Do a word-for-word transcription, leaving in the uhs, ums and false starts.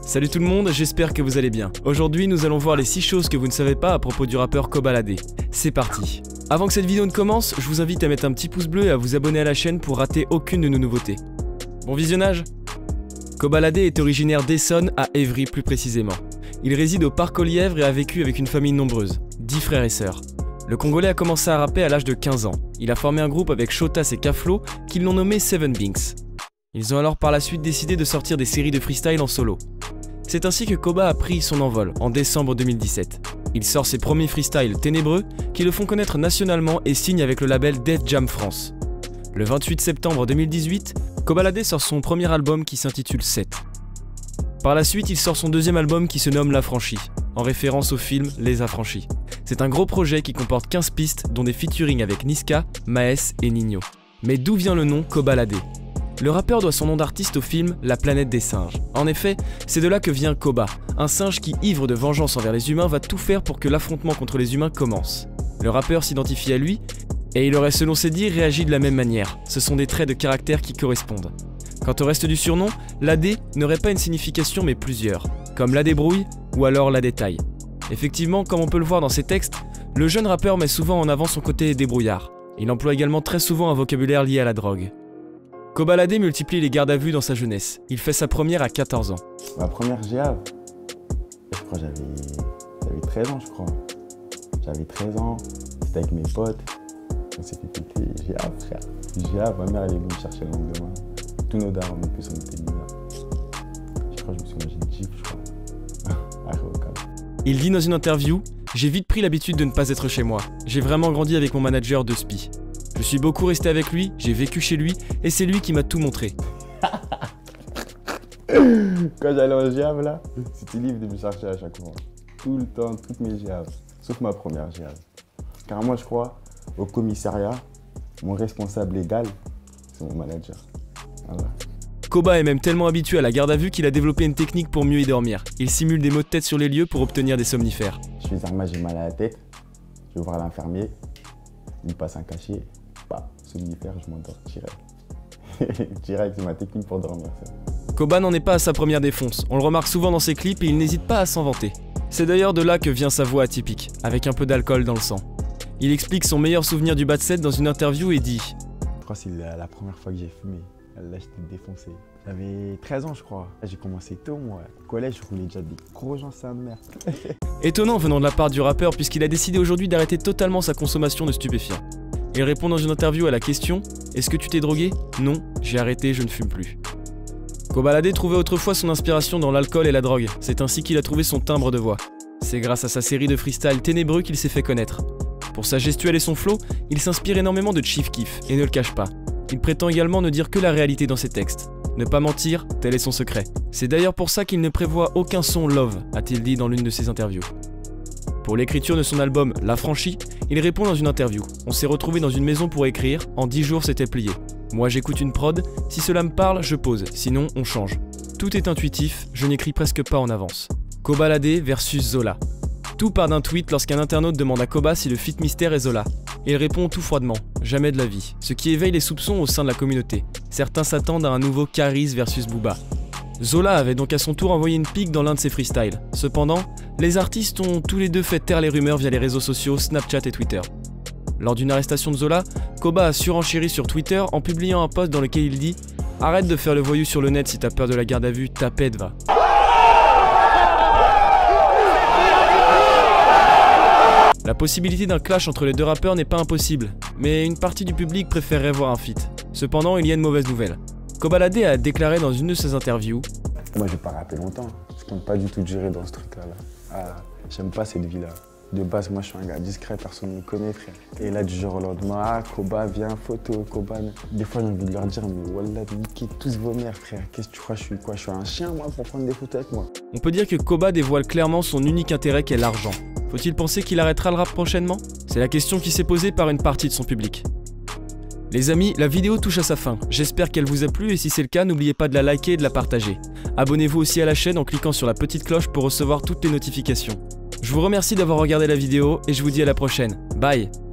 Salut tout le monde, j'espère que vous allez bien. Aujourd'hui, nous allons voir les six choses que vous ne savez pas à propos du rappeur Kobalade. C'est parti. Avant que cette vidéo ne commence, je vous invite à mettre un petit pouce bleu et à vous abonner à la chaîne pour rater aucune de nos nouveautés. Bon visionnage. Kobalade est originaire d'Essonne, à Évry plus précisément. Il réside au Parc aux Lièvres et a vécu avec une famille nombreuse, dix frères et sœurs. Le Congolais a commencé à rapper à l'âge de quinze ans. Il a formé un groupe avec Shotas et Kaflo, qu'ils l'ont nommé Seven Binks. Ils ont alors par la suite décidé de sortir des séries de freestyle en solo. C'est ainsi que Koba a pris son envol en décembre deux mille dix-sept. Il sort ses premiers freestyles ténébreux qui le font connaître nationalement et signe avec le label Def Jam France. Le vingt-huit septembre deux mille dix-huit, Kobalade sort son premier album qui s'intitule sept. Par la suite, il sort son deuxième album qui se nomme L'Affranchi, en référence au film Les Affranchis. C'est un gros projet qui comporte quinze pistes dont des featuring avec Niska, Maes et Nino. Mais d'où vient le nom Kobalade ? Le rappeur doit son nom d'artiste au film La planète des singes. En effet, c'est de là que vient Koba, un singe qui, ivre de vengeance envers les humains, va tout faire pour que l'affrontement contre les humains commence. Le rappeur s'identifie à lui, et il aurait selon ses dires réagi de la même manière. Ce sont des traits de caractère qui correspondent. Quant au reste du surnom, l'A D n'aurait pas une signification mais plusieurs, comme la débrouille ou alors la détail. Effectivement, comme on peut le voir dans ses textes, le jeune rappeur met souvent en avant son côté débrouillard. Il emploie également très souvent un vocabulaire lié à la drogue. Kobalade multiplie les gardes à vue dans sa jeunesse. Il fait sa première à quatorze ans. Ma première G A V, je crois que j'avais treize ans, je crois. J'avais treize ans, c'était avec mes potes. On s'est fait péter G A V, frère. G A V, ma mère elle est venue me chercher le lendemain. Tous nos darons, en plus, on était bizarres. Je crois que je me suis mangé une gifle, je crois. Il dit dans une interview « J'ai vite pris l'habitude de ne pas être chez moi. J'ai vraiment grandi avec mon manager de spi. Je suis beaucoup resté avec lui, j'ai vécu chez lui, et c'est lui qui m'a tout montré. » Quand j'allais en G A V là, c'était libre de me chercher à chaque fois. Tout le temps, toutes mes G A V. Sauf ma première G A V. Car moi je crois, au commissariat, mon responsable légal, c'est mon manager. Voilà. Koba est même tellement habitué à la garde à vue qu'il a développé une technique pour mieux y dormir. Il simule des maux de tête sur les lieux pour obtenir des somnifères. Je fais Zarma, j'ai mal à la tête, je vais voir l'infirmier, il me passe un cachet, bah, somnifère, je m'endors direct. Direct, c'est ma technique pour dormir. Ça. Koba n'en est pas à sa première défonce, on le remarque souvent dans ses clips et il n'hésite pas à s'en vanter. C'est d'ailleurs de là que vient sa voix atypique, avec un peu d'alcool dans le sang. Il explique son meilleur souvenir du bat set dans une interview et dit « Je crois que c'est la, la première fois que j'ai fumé. Là, j'étais défoncé. J'avais treize ans, je crois. J'ai commencé tôt, moi. Au collège, je roulais déjà des gros gens, c'est un merde. » Étonnant venant de la part du rappeur puisqu'il a décidé aujourd'hui d'arrêter totalement sa consommation de stupéfiants. Il répond dans une interview à la question « Est-ce que tu t'es drogué ? Non, j'ai arrêté, je ne fume plus. » Kobalade trouvait autrefois son inspiration dans l'alcool et la drogue. C'est ainsi qu'il a trouvé son timbre de voix. C'est grâce à sa série de freestyle ténébreux qu'il s'est fait connaître. Pour sa gestuelle et son flow, il s'inspire énormément de Chief Keef et ne le cache pas. Il prétend également ne dire que la réalité dans ses textes. Ne pas mentir, tel est son secret. C'est d'ailleurs pour ça qu'il ne prévoit aucun son love, a-t-il dit dans l'une de ses interviews. Pour l'écriture de son album L'Affranchi, il répond dans une interview. On s'est retrouvé dans une maison pour écrire, en dix jours c'était plié. Moi j'écoute une prod, si cela me parle, je pose, sinon on change. Tout est intuitif, je n'écris presque pas en avance. Kobalade versus Zola. Tout part d'un tweet lorsqu'un internaute demande à Koba si le feat mystère est Zola. Il répond tout froidement, jamais de la vie, ce qui éveille les soupçons au sein de la communauté. Certains s'attendent à un nouveau Caris versus Booba. Zola avait donc à son tour envoyé une pique dans l'un de ses freestyles. Cependant, les artistes ont tous les deux fait taire les rumeurs via les réseaux sociaux Snapchat et Twitter. Lors d'une arrestation de Zola, Koba a surenchéri sur Twitter en publiant un post dans lequel il dit « Arrête de faire le voyou sur le net si t'as peur de la garde à vue, ta pète va. » La possibilité d'un clash entre les deux rappeurs n'est pas impossible, mais une partie du public préférerait voir un feat. Cependant, il y a une mauvaise nouvelle. Kobalade a déclaré dans une de ses interviews « Moi, je vais pas rapper longtemps. Je compte pas du tout durer dans ce truc-là. Là. Ah, j'aime pas cette vie-là. De base, moi, je suis un gars discret, personne ne me connaît, frère. Et là, du jour au lendemain, ah, Koba, viens, photo, Koba. Des fois, j'ai envie de leur dire, mais wallah, niquez tous vos mères, frère. Qu'est-ce que tu crois, je suis quoi? Je suis un chien, moi, pour prendre des photos avec moi. » On peut dire que Koba dévoile clairement son unique intérêt qu'est l'argent. Faut-il penser qu'il arrêtera le rap prochainement? C'est la question qui s'est posée par une partie de son public. Les amis, la vidéo touche à sa fin. J'espère qu'elle vous a plu et si c'est le cas, n'oubliez pas de la liker et de la partager. Abonnez-vous aussi à la chaîne en cliquant sur la petite cloche pour recevoir toutes les notifications. Je vous remercie d'avoir regardé la vidéo et je vous dis à la prochaine. Bye!